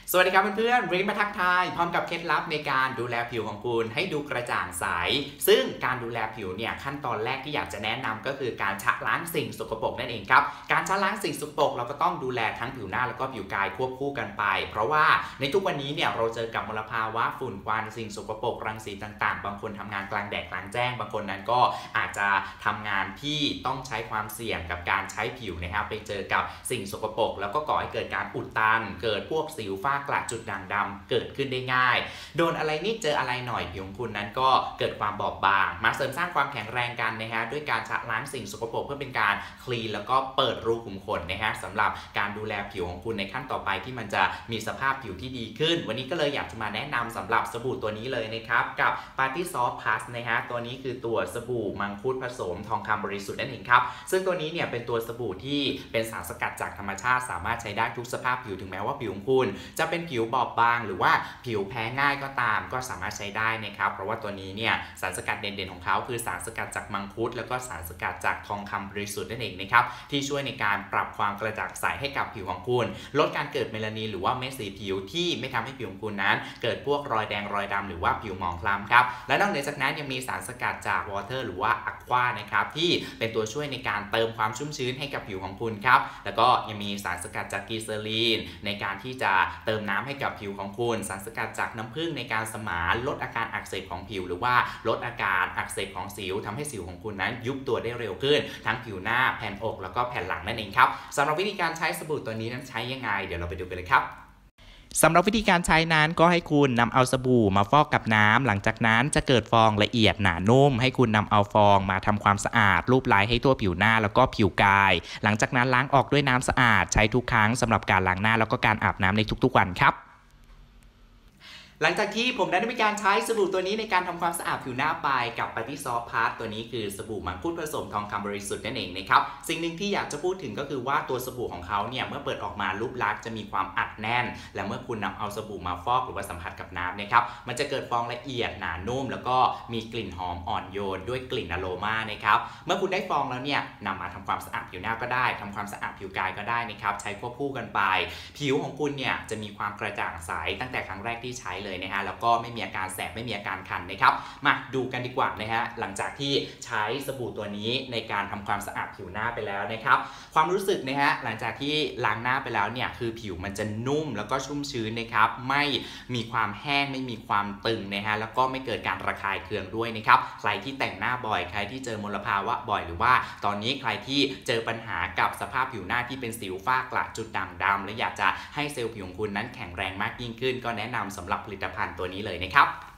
สวัสดีครับเพื่อนๆวันนี้มาทักทายพร้อมกับเคล็ดลับในการดูแลผิวของคุณให้ดูกระจ่างใสซึ่งการดูแลผิวเนี่ยขั้นตอนแรกที่อยากจะแนะนำก็คือการชะล้างสิ่งสกปรกนั่นเองครับการชะล้างสิ่งสกปรกเราก็ต้องดูแลทั้งผิวหน้าแล้วก็ผิวกายควบคู่กันไปเพราะว่าในทุกวันนี้เนี่ยเราเจอกับมลภาวะฝุ่นควันสิ่งสกปรกรังสีต่างๆบางคนทำงานกลางแดดกลางแจ้งบางคนนั้นก็อาจจะทำงานที่ต้องใช้ความเสี่ยงกับการใช้ผิวนะครับไปเจอกับสิ่งสกปรกแล้วก็ก่อให้เกิดการอุดตันเกิดพวกสิวฝ้ากระจุดด่างดำเกิดขึ้นได้ง่ายโดนอะไรนิดเจออะไรหน่อยผิวของคุณนั้นก็เกิดความบอบบางมาเสริมสร้างความแข็งแรงกันนะฮะด้วยการชะล้างสิ่งสกปรกเพื่อเป็นการคลีนแล้วก็เปิดรูขุมขนนะฮะสำหรับการดูแลผิวของคุณในขั้นต่อไปที่มันจะมีสภาพผิวที่ดีขึ้นวันนี้ก็เลยอยากจะมาแนะนำสำหรับสบู่ตัวนี้เลยนะครับกับ Party Soft Plus นะฮะตัวนี้คือตัวสบู่มังคุดผสมทองคำบริสุทธิ์นั่นเองครับซึ่งตัวนี้เนี่ยเป็นตัวสบู่ที่เป็นสารสกัดจากธรรมชาติสามารถใช้ได้ทุกสภาพผิวถึงแม้ว่าผิวของคุณจะเป็นผิวบอบบางหรือว่าผิวแพ้ง่ายก็ตามก็สามารถใช้ได้นะครับเพราะว่าตัวนี้เนี่ยสารสกัดเด่นๆของเขาคือสารสกัดจากมังคุดแล้วก็สารสกัดจากทองคำบริสุทธิ์นั่นเองนะครับที่ช่วยในการปรับความกระจ่างใสให้กับผิวของคุณลดการเกิดเมลานินหรือว่าเม็ดสีผิวที่ไม่ทำให้ผิวของคุณนั้นเกิดพวกรอยแดงรอยดำหรือว่าผิวหมองคล้ำครับและนอกเหนือจากนั้นยังมีสารสกัดจากวอเตอร์หรือว่าอะควานะครับที่เป็นตัวช่วยในการเติมความชุ่มชื้นให้กับผิวของคุณครับแล้วก็ยังมีสารสกัดจากกีเซอรีนในการที่จะเติมน้ำให้กับผิวของคุณสารสกัดจากน้ำผึ้งในการสมานลดอาการอักเสบของผิวหรือว่าลดอาการอักเสบของสิวทำให้สิวของคุณนั้นยุบตัวได้เร็วขึ้นทั้งผิวหน้าแผ่นอกแล้วก็แผ่นหลังนั่นเองครับสำหรับวิธีการใช้สบู่ตัวนี้นั้นใช้ยังไงเดี๋ยวเราไปดูกันเลยครับสำหรับวิธีการใช้นั้นก็ให้คุณนำเอาสบู่มาฟอกกับน้ำหลังจากนั้นจะเกิดฟองละเอียดหนานุ่มให้คุณนำเอาฟองมาทำความสะอาดลูบไล้ให้ทั่วผิวหน้าแล้วก็ผิวกายหลังจากนั้นล้างออกด้วยน้ำสะอาดใช้ทุกครั้งสำหรับการล้างหน้าแล้วก็การอาบน้ำในทุกๆวันครับหลังจากที่ผมได้มีการใช้สบู่ตัวนี้ในการทำความสะอาดผิวหน้าไปกับ Party Soft Plus ตัวนี้คือสบู่มังคุดผสมทองคำบริสุทธิ์นั่นเองนะครับสิ่งหนึ่งที่อยากจะพูดถึงก็คือว่าตัวสบู่ของเขาเนี่ยเมื่อเปิดออกมารูปลักษณ์จะมีความอัดแน่นและเมื่อคุณนำเอาสบู่มาฟอกหรือว่าสัมผัสกับน้ำนะครับมันจะเกิดฟองละเอียดหนานุ่มแล้วก็มีกลิ่นหอมอ่อนโยนด้วยกลิ่นอโรมานะครับเมื่อคุณได้ฟองแล้วเนี่ยนำมาทำความสะอาดผิวหน้าก็ได้ทำความสะอาดผิวกายก็ได้นะครับใช้ควบคู่กันไปผิวของคุณเนี่ยจะมีความกระจ่างใสตั้งแต่ครั้งแรกที่ใช้เลยนะฮะแล้วก็ไม่มีอาการแสบไม่มีอาการคันนะครับมาดูกันดีกว่านะฮะหลังจากที่ใช้สบู่ตัวนี้ในการทำความสะอาดผิวหน้าไปแล้วนะครับความรู้สึกนะฮะหลังจากที่ล้างหน้าไปแล้วเนี่ยคือผิวมันจะนุ่มแล้วก็ชุ่มชื้นนะครับไม่มีความแห้งไม่มีความตึงนะฮะแล้วก็ไม่เกิดการระคายเคืองด้วยนะครับใครที่แต่งหน้าบ่อยใครที่เจอมลภาวะบ่อยหรือว่าตอนนี้ใครที่เจอปัญหากับสภาพผิวหน้าที่เป็นสิวฝ้ากระจุดด่างดำและอยากจะให้เซลล์ผิวของคุณนั้นแข็งแรงมากยิ่งขึ้นก็แนะนำสำหรับผลิตภัณฑ์ตัวนี้เลยนะครับ